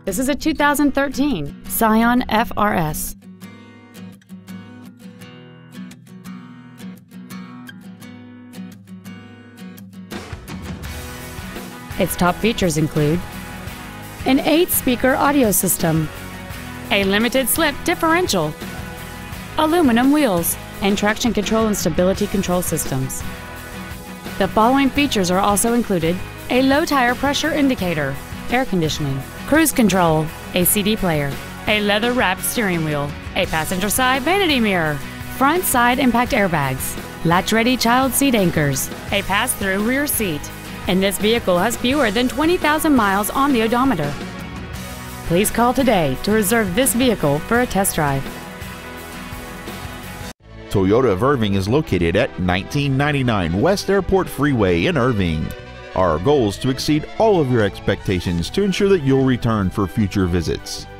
This is a 2013 Scion FRS. Its top features include an 8-speaker audio system, a limited slip differential, aluminum wheels, and traction control and stability control systems. The following features are also included: a low tire pressure indicator, air conditioning, cruise control, a CD player, a leather-wrapped steering wheel, a passenger side vanity mirror, front side impact airbags, latch-ready child seat anchors, a pass-through rear seat, and this vehicle has fewer than 20,000 miles on the odometer. Please call today to reserve this vehicle for a test drive. Toyota of Irving is located at 1999 West Airport Freeway in Irving. Our goal is to exceed all of your expectations to ensure that you'll return for future visits.